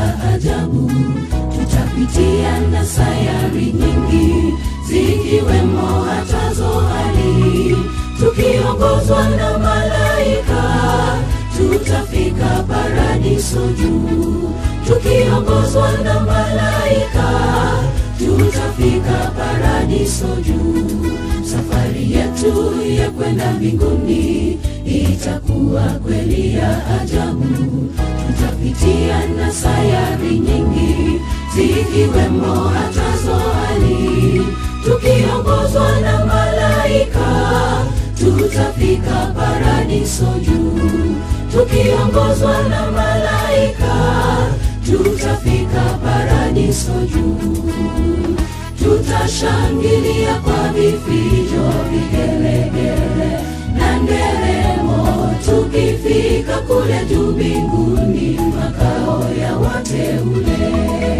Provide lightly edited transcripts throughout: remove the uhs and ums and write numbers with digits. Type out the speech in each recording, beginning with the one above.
ya ajabu. Tutapitia na sayari nyingi, zikiwemo hata Zohari. Tukiongozwa na malaika, tutafika paradiso juu. Tukiongozwa na malaika, tutafika paradiso juu. Safari yetu ya kwenda mbinguni itakuwa kweli ya ajabu. Tutapitia na sayari nyingi, zikiwemo hata Zohari. Tukiongozwa na malaika, tutafika paradiso juu. Tukiongozwa na malaika, tutafika paradiso juu. Tutashangilia kwa vifijo, vigelegele na nderemo, tukifika kule juu mbinguni, makao ya wateule.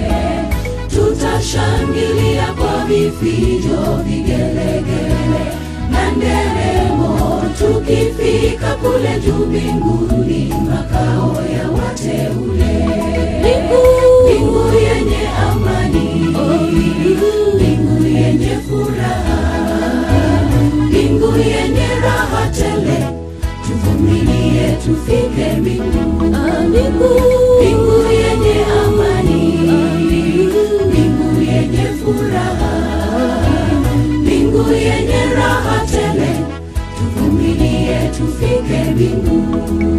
Tutashangilia kwa vifijo, vigelegele na nderemo, tukifika kule juu mbinguni, makao ya wateule. Mbingu yenye amani, mbingu yenye furaha, mbingu yenye raha tele, tuvumilie tufike mbinguni. Mbingu yenye amani, mbingu yenye furaha, mbingu yenye raha tele, tuvumilie tufike mbinguni.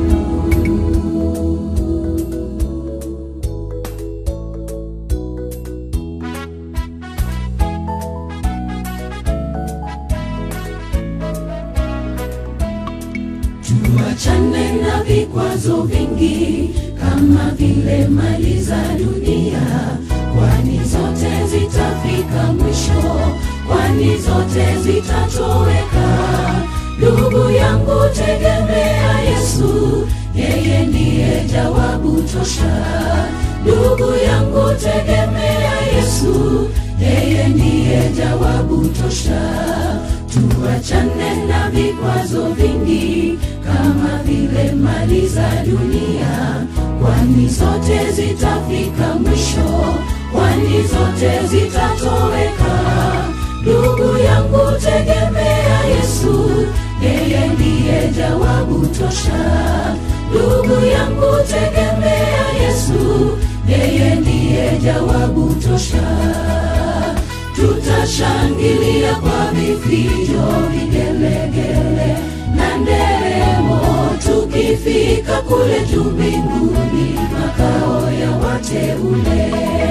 Tuachane na vikwazo vingi kama vile mali za dunia, kwani zote zitafika mwisho, kwani zote zitatoweka. Ndugu yangu, tegemea Yesu, yeye ndiye jawabu tosha. Ndugu yangu, tegemea Yesu, yeye ndiye jawabu tosha. Tuachane na vikwazo vingi kama vile mali za dunia, kwani zote zitafika mwisho, kwani zote zitatoweka. Ndugu yangu, tegemea Yesu, yeye ndiye jawabu tosha. Ndugu yangu, tegemea Yesu, yeye ndiye jawabu tosha. Tutashangilia kwa vifijo, vigelegele na nderemo, tukifika kule juu mbinguni, makao ya wateule.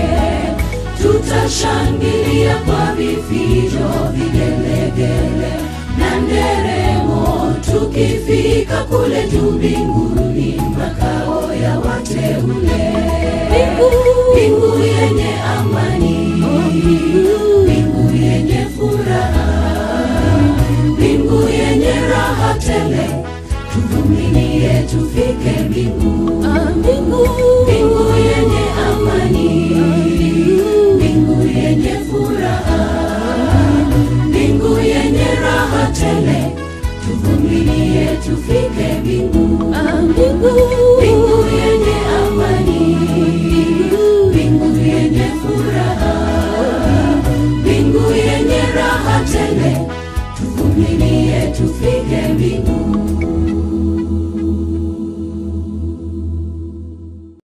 Tutashangilia kwa vifijo, vigelegele na nderemo, tukifika kule juu mbinguni, makao ya wateule. Mbingu yenye amani, mbingu yenye furaha, mbingu yenye raha tele, tuvumilie tufike mbinguni. Mbingu yenye amani, mbingu yenye furaha, mbingu yenye raha tele, tuvumilie tufike mbinguni. Mbingu yenye amani, mbingu yenye furaha, mbingu yenye raha tele, tuvumilie tufike mbinguni.